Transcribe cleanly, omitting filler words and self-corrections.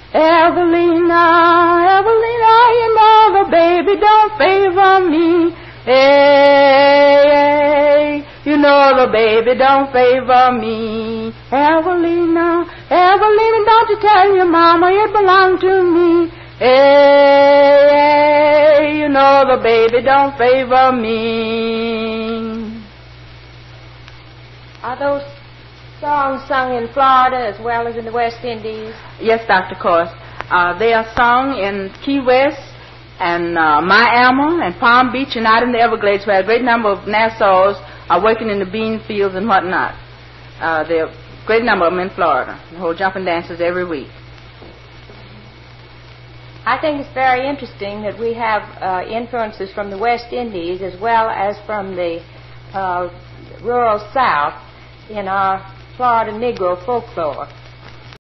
Evelina, Evelina, you know the baby don't favor me. Hey, you know the baby don't favor me. Evelina, Evelina, don't you tell your mama it belonged to me. Hey, you know the baby don't favor me. Are those songs sung in Florida as well as in the West Indies? Yes, Dr. Course. They are sung in Key West and Miami and Palm Beach and out in the Everglades, where a great number of Nassaus are working in the bean fields and whatnot. There are a great number of them in Florida. They hold jumping dances every week. I think it's very interesting that we have influences from the West Indies as well as from the rural South in our Florida Negro folklore.